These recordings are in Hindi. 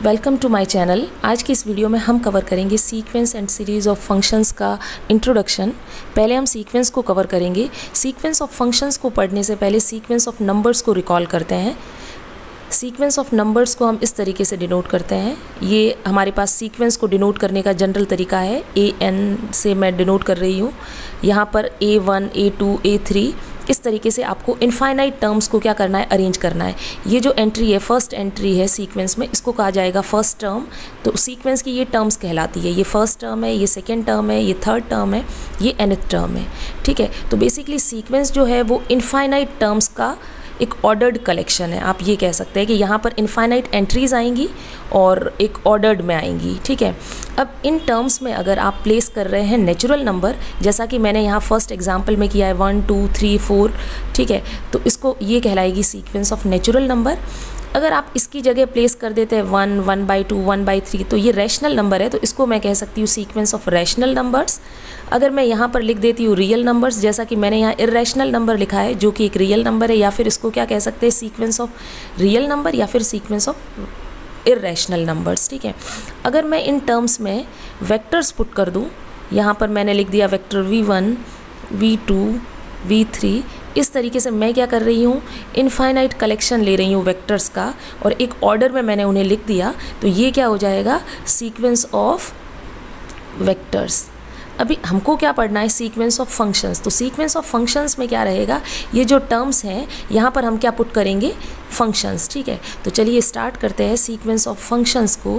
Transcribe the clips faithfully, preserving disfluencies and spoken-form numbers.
Welcome to my channel. आज की इस वीडियो में हम कवर करेंगे sequence and series of functions का इंट्रोडक्शन। पहले हम सीक्वेंस को कवर करेंगे। सीक्वेंस ऑफ फंक्शंस को पढ़ने से पहले सीक्वेंस ऑफ नंबर्स को रिकॉल करते हैं। सीक्वेंस ऑफ नंबर्स को हम इस तरीके से डिनोट करते हैं। ये हमारे पास सीक्वेंस को डिनोट करने का जनरल तरीका है। ए एन से मैं डिनोट कर रही हूँ। यहाँ पर a one, a two, a three, इस तरीके से आपको इनफाइनाइट टर्म्स को क्या करना है, अरेंज करना है। ये जो एंट्री है, फर्स्ट एंट्री है सीक्वेंस में, इसको कहा जाएगा फर्स्ट टर्म। तो सीक्वेंस की ये टर्म्स कहलाती है। ये फर्स्ट टर्म है, ये सेकेंड टर्म है, ये थर्ड टर्म है, ये nth टर्म है। ठीक है, तो बेसिकली सीक्वेंस जो है वो इनफाइनाइट टर्म्स का एक ऑर्डर्ड कलेक्शन है। आप ये कह सकते हैं कि यहाँ पर इनफाइनाइट एंट्रीज आएंगी और एक ऑर्डर्ड में आएंगी। ठीक है, अब इन टर्म्स में अगर आप प्लेस कर रहे हैं नेचुरल नंबर, जैसा कि मैंने यहाँ फर्स्ट एग्जांपल में किया है वन टू थ्री फोर, ठीक है, तो इसको ये कहलाएगी सीक्वेंस ऑफ नेचुरल नंबर। अगर आप इसकी जगह प्लेस कर देते हैं one, one by two, one by three, तो ये रैशनल नंबर है, तो इसको मैं कह सकती हूँ सीक्वेंस ऑफ रैशनल नंबर्स। अगर मैं यहाँ पर लिख देती हूँ रियल नंबर्स, जैसा कि मैंने यहाँ इर्रेशनल नंबर लिखा है जो कि एक रियल नंबर है, या फिर इसको क्या कह सकते हैं, सीक्वेंस ऑफ रियल नंबर या फिर सीक्वेंस ऑफ इर्रेशनल नंबर्स। ठीक है, अगर मैं इन टर्म्स में वेक्टर्स पुट कर दूँ, यहाँ पर मैंने लिख दिया vector v one, v two, v three, इस तरीके से मैं क्या कर रही हूँ, इनफाइनाइट कलेक्शन ले रही हूँ वेक्टर्स का और एक ऑर्डर में मैंने उन्हें लिख दिया, तो ये क्या हो जाएगा, सीक्वेंस ऑफ वेक्टर्स। अभी हमको क्या पढ़ना है, सीक्वेंस ऑफ फंक्शंस। तो सीक्वेंस ऑफ फंक्शंस में क्या रहेगा, ये जो टर्म्स हैं यहाँ पर हम क्या पुट करेंगे, फंक्शंस। ठीक है, तो चलिए स्टार्ट करते हैं सीक्वेंस ऑफ फंक्शंस को।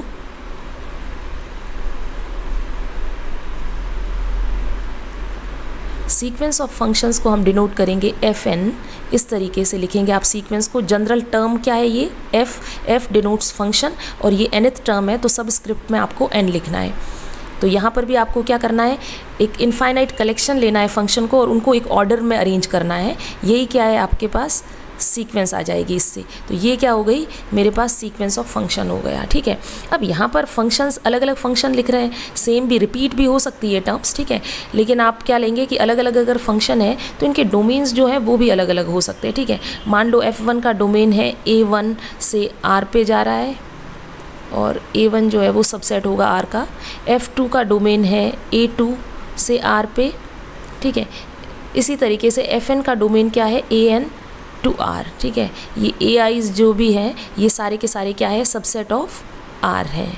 सीक्वेंस ऑफ फंक्शंस को हम डिनोट करेंगे एफ एन, इस तरीके से लिखेंगे आप सीक्वेंस को। जनरल टर्म क्या है, ये एफ, एफ डिनोट्स फंक्शन, और ये nth टर्म है, तो सब स्क्रिप्ट में आपको n लिखना है। तो यहाँ पर भी आपको क्या करना है, एक इनफाइनाइट कलेक्शन लेना है फंक्शन को और उनको एक ऑर्डर में अरेंज करना है। यही क्या है, आपके पास सीक्वेंस आ जाएगी इससे। तो ये क्या हो गई, मेरे पास सीक्वेंस ऑफ फंक्शन हो गया। ठीक है, अब यहाँ पर फंक्शंस, अलग अलग फंक्शन लिख रहे हैं, सेम भी रिपीट भी हो सकती है टर्म्स। ठीक है, लेकिन आप क्या लेंगे कि अलग अलग अगर फंक्शन है तो इनके डोमेन्स जो है वो भी अलग अलग हो सकते हैं। ठीक है, मान लो एफ वन का डोमेन है ए वन से आर पे जा रहा है और ए वन जो है वो सबसेट होगा आर का। एफ टू का डोमेन है ए टू से आर पे। ठीक है, इसी तरीके से एफ एन का डोमेन क्या है, ए एन टू आर। ठीक है, ये ए आईज जो भी हैं ये सारे के सारे क्या है, सबसेट ऑफ आर हैं।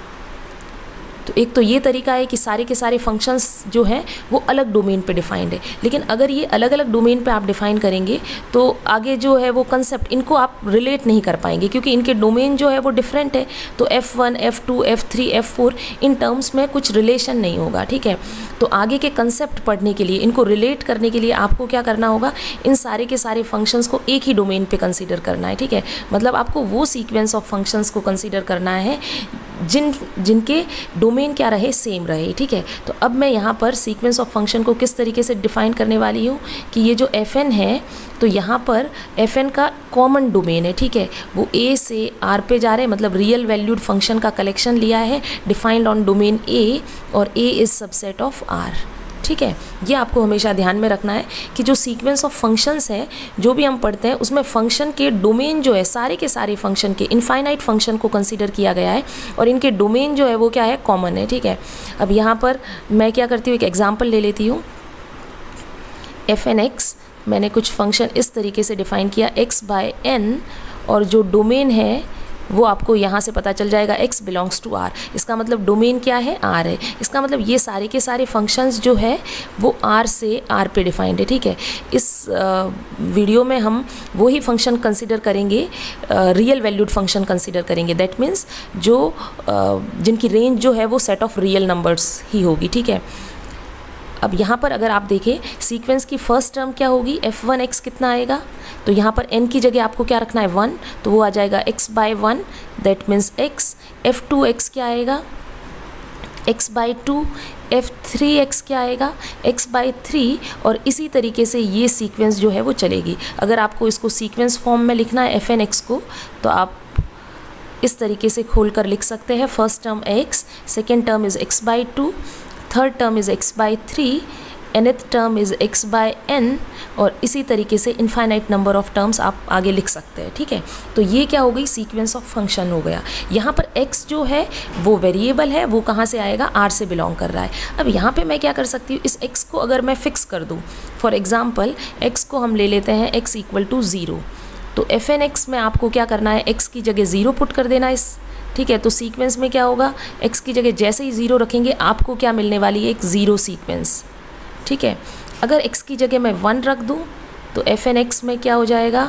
तो एक तो ये तरीका है कि सारे के सारे फंक्शंस जो हैं वो अलग डोमेन पे डिफाइंड है। लेकिन अगर ये अलग अलग डोमेन पे आप डिफाइन करेंगे तो आगे जो है वो कंसेप्ट, इनको आप रिलेट नहीं कर पाएंगे क्योंकि इनके डोमेन जो है वो डिफरेंट है। तो f one, f two, f three, f four, इन टर्म्स में कुछ रिलेशन नहीं होगा। ठीक है, तो आगे के कंसेप्ट पढ़ने के लिए, इनको रिलेट करने के लिए आपको क्या करना होगा, इन सारे के सारे फंक्शंस को एक ही डोमेन पे कंसीडर करना है। ठीक है, मतलब आपको वो सीक्वेंस ऑफ फंक्शंस को कंसीडर करना है जिन जिनके डोमेन क्या रहे, सेम रहे। ठीक है, तो अब मैं यहाँ पर सीक्वेंस ऑफ फंक्शन को किस तरीके से डिफाइन करने वाली हूँ कि ये जो एफ एन है, तो यहाँ पर एफ एन का कॉमन डोमेन है। ठीक है, वो ए से आर पे जा रहे हैं, मतलब रियल वैल्यूड फंक्शन का कलेक्शन लिया है डिफाइंड ऑन डोमेन ए, और a is subset of r. ठीक है, ये आपको हमेशा ध्यान में रखना है कि जो सीक्वेंस ऑफ फंक्शंस है जो भी हम पढ़ते हैं उसमें फंक्शन के डोमेन जो है, सारे के सारे फंक्शन के, इनफाइनाइट फंक्शन को कंसीडर किया गया है और इनके डोमेन जो है वो क्या है, कॉमन है। ठीक है, अब यहाँ पर मैं क्या करती हूँ, एक एग्जांपल ले लेती हूँ। एफ एन एक्स, मैंने कुछ फंक्शन इस तरीके से डिफाइन किया एक्स बाय एन, और जो डोमेन है वो आपको यहाँ से पता चल जाएगा, x बिलोंग्स टू r। इसका मतलब डोमेन क्या है, r है। इसका मतलब ये सारे के सारे फंक्शंस जो है वो r से r पे डिफाइंड है। ठीक है, इस आ, वीडियो में हम वही फंक्शन कंसीडर करेंगे, रियल वैल्यूड फंक्शन कंसीडर करेंगे। दैट मीन्स जो आ, जिनकी रेंज जो है वो सेट ऑफ रियल नंबर्स ही होगी। ठीक है, अब यहाँ पर अगर आप देखें सीक्वेंस की फर्स्ट टर्म क्या होगी, एफ वन एक्स कितना आएगा, तो यहाँ पर n की जगह आपको क्या रखना है, वन, तो वो आ जाएगा x by one, that means x। F two x क्या आएगा, x by two. F three x क्या आएगा, x बाई थ्री। और इसी तरीके से ये सीक्वेंस जो है वो चलेगी। अगर आपको इसको सीक्वेंस फॉर्म में लिखना है एफ एन एक्स को, तो आप इस तरीके से खोल कर लिख सकते हैं। First term x, second term is x by two, third term is x by three, nth term is x by n, और इसी तरीके से इनफाइनाइट नंबर ऑफ टर्म्स आप आगे लिख सकते हैं, ठीक है। तो ये क्या हो गई, सीक्वेंस ऑफ फंक्शन हो गया। यहाँ पर x जो है वो वेरिएबल है, वो कहाँ से आएगा, r से बिलोंग कर रहा है। अब यहाँ पे मैं क्या कर सकती हूँ, इस x को अगर मैं फिक्स कर दूँ, फॉर एग्जाम्पल x को हम ले लेते हैं x इक्वल टू ज़ीरो, तो एफ एन एक्स में आपको क्या करना है, x की जगह ज़ीरो पुट कर देना इस, ठीक है। तो सीक्वेंस में क्या होगा, x की जगह जैसे ही ज़ीरो रखेंगे आपको क्या मिलने वाली है, एक ज़ीरो सीक्वेंस, ठीक है। अगर x की जगह मैं वन रख दूं तो एफ एन एक्स में क्या हो जाएगा,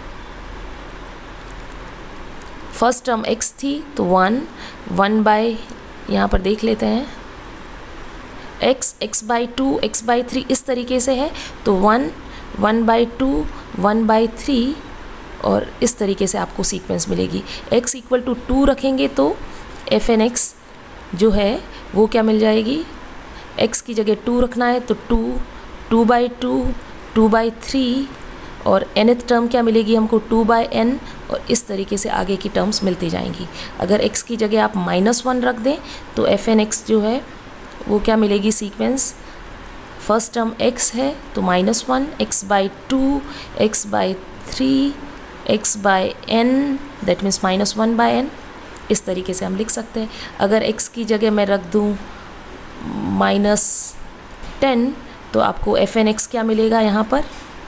फर्स्ट टर्म x थी तो वन, वन बाय, यहाँ पर देख लेते हैं x, x by two, x by three, इस तरीके से है तो one, one by two, one by three, और इस तरीके से आपको सीक्वेंस मिलेगी। x इक्वल टू टू रखेंगे तो एफ एन एक्स जो है वो क्या मिल जाएगी, x की जगह टू रखना है तो two, two by two, two by three, और nth टर्म क्या मिलेगी हमको, टू बाई एन, और इस तरीके से आगे की टर्म्स मिलती जाएंगी। अगर x की जगह आप माइनस वन रख दें तो एफ एन एक्स जो है वो क्या मिलेगी सीक्वेंस, फर्स्ट टर्म x है तो minus one, x by two, x by three, x by n, that means minus one by n, इस तरीके से हम लिख सकते हैं। अगर x की जगह मैं रख दूँ माइनस टेन तो आपको एफ एन एक्स क्या मिलेगा, यहाँ पर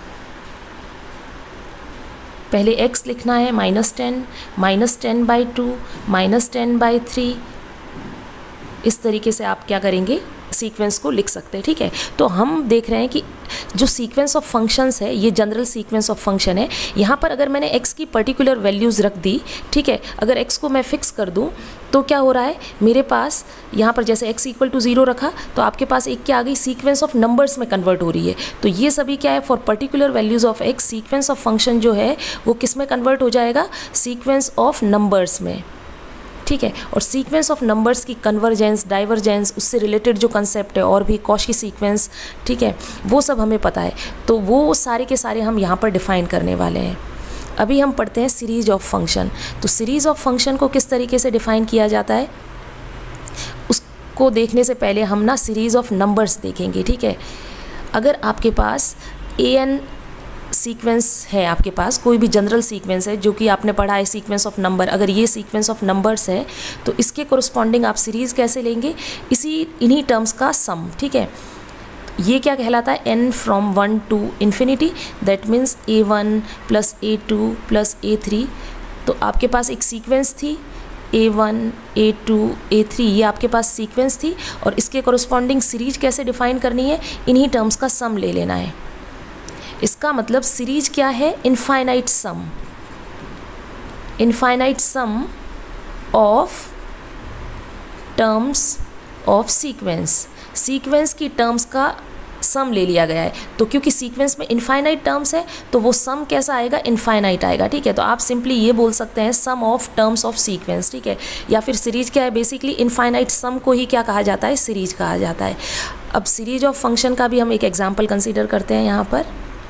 पहले x लिखना है minus ten, minus ten by two, minus ten by three, इस तरीके से आप क्या करेंगे, सीक्वेंस को लिख सकते हैं, ठीक है। तो हम देख रहे हैं कि जो सीक्वेंस ऑफ फंक्शंस है ये जनरल सीक्वेंस ऑफ फंक्शन है। यहाँ पर अगर मैंने x की पर्टिकुलर वैल्यूज़ रख दी, ठीक है, अगर x को मैं फिक्स कर दूँ तो क्या हो रहा है, मेरे पास यहाँ पर जैसे x इक्वल टू ज़ीरो रखा तो आपके पास एक क्या आ गई, सीक्वेंस ऑफ नंबर्स में कन्वर्ट हो रही है। तो ये सभी क्या है, for particular values of x sequence of function जो है वो किस में कन्वर्ट हो जाएगा, सीक्वेंस ऑफ नंबर्स में, ठीक है। और सीक्वेंस ऑफ नंबर्स की कन्वर्जेंस, डाइवर्जेंस, उससे रिलेटेड जो कंसेप्ट है और भी कॉशी सीक्वेंस, ठीक है, वो सब हमें पता है। तो वो सारे के सारे हम यहाँ पर डिफ़ाइन करने वाले हैं। अभी हम पढ़ते हैं सीरीज ऑफ फंक्शन। तो सीरीज ऑफ फंक्शन को किस तरीके से डिफ़ाइन किया जाता है, उसको देखने से पहले हम ना सीरीज ऑफ नंबर्स देखेंगे, ठीक है। अगर आपके पास ए एन सीक्वेंस है, आपके पास कोई भी जनरल सीक्वेंस है जो कि आपने पढ़ा है सीक्वेंस ऑफ नंबर, अगर ये सीक्वेंस ऑफ नंबर्स है तो इसके कोरस्पॉन्डिंग आप सीरीज़ कैसे लेंगे, इसी इन्हीं टर्म्स का सम, ठीक है। ये क्या कहलाता है, n from one to infinity, that means a one plus a two plus a three. तो आपके पास एक सीक्वेंस थी a one, a two, a three, ये आपके पास सीक्वेंस थी, और इसके कोरस्पॉन्डिंग सीरीज कैसे डिफाइन करनी है, इन्हीं टर्म्स का सम ले लेना है। इसका मतलब सीरीज क्या है, infinite sum, infinite sum of terms of sequence. Sequence की टर्म्स का सम ले लिया गया है, तो क्योंकि सीक्वेंस में इनफाइनाइट टर्म्स है तो वो सम कैसा आएगा, इनफाइनाइट आएगा, ठीक है। तो आप सिंपली ये बोल सकते हैं sum of terms of sequence, ठीक है। या फिर सीरीज क्या है, बेसिकली इनफाइनाइट सम को ही क्या कहा जाता है, सीरीज कहा जाता है। अब सीरीज ऑफ फंक्शन का भी हम एक एग्जाम्पल कंसिडर करते हैं यहाँ पर,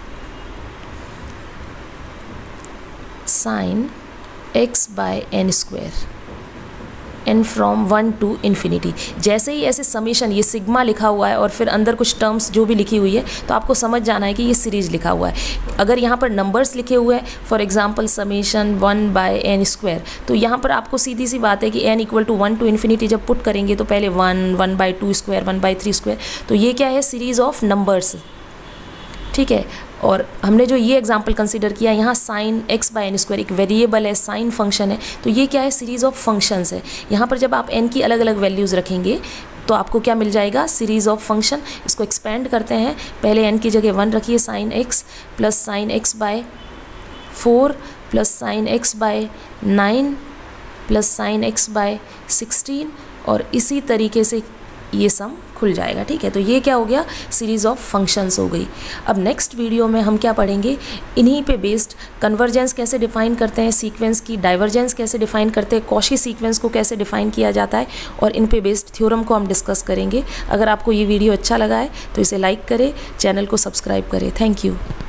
sine x by n square, n from one to infinity. जैसे ही ऐसे समीशन, ये सिग्मा लिखा हुआ है और फिर अंदर कुछ टर्म्स जो भी लिखी हुई है, तो आपको समझ जाना है कि ये सीरीज लिखा हुआ है। अगर यहाँ पर नंबर्स लिखे हुए हैं, for example summation one by n square, तो यहाँ पर आपको सीधी सी बात है कि n equal to one to infinity जब पुट करेंगे तो पहले one, one by two square, one by three square, तो ये क्या है, सीरीज ऑफ नंबर्स, ठीक है। और हमने जो ये एग्जांपल कंसीडर किया, यहाँ sine x by n square एक वेरिएबल है, साइन फंक्शन है, तो ये क्या है, सीरीज ऑफ फंक्शंस है। यहाँ पर जब आप एन की अलग अलग वैल्यूज़ रखेंगे तो आपको क्या मिल जाएगा, सीरीज ऑफ फंक्शन। इसको एक्सपेंड करते हैं, पहले एन की जगह वन रखिए, sine x plus sine x by four plus sine x by nine plus sine x by sixteen, और इसी तरीके से ये सम खुल जाएगा, ठीक है। तो ये क्या हो गया, सीरीज ऑफ फंक्शंस हो गई। अब नेक्स्ट वीडियो में हम क्या पढ़ेंगे, इन्हीं पे बेस्ड कन्वर्जेंस कैसे डिफाइन करते हैं सीक्वेंस की, डाइवर्जेंस कैसे डिफाइन करते हैं, कॉशी सीक्वेंस को कैसे डिफाइन किया जाता है, और इन पे बेस्ड थ्योरम को हम डिस्कस करेंगे। अगर आपको ये वीडियो अच्छा लगा है तो इसे लाइक करें, चैनल को सब्सक्राइब करें। Thank you.